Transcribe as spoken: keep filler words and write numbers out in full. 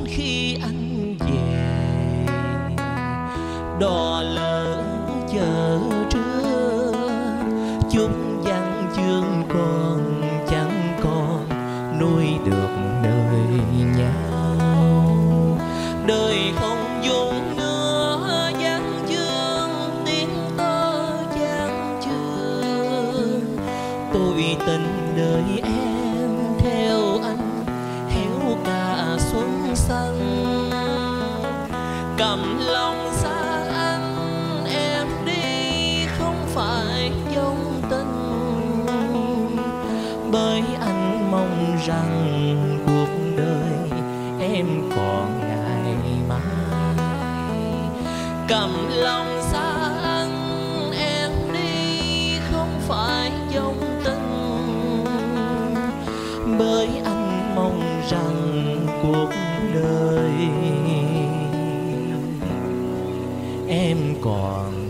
khi anh về, đò lỡ chờ trưa chút văn chương còn chẳng còn nuôi được đời nhau. Đời không dùng nữa văn chương tiếng tơ chan chường, tôi tình đời em theo anh héo cả xuân xanh. Cầm lòng xa anh em đi không phải dông tình, bởi anh mong rằng cuộc đời em còn ngày mai. Cầm lòng xa anh em đi không phải dông tình, bởi anh mong rằng cuộc đời em còn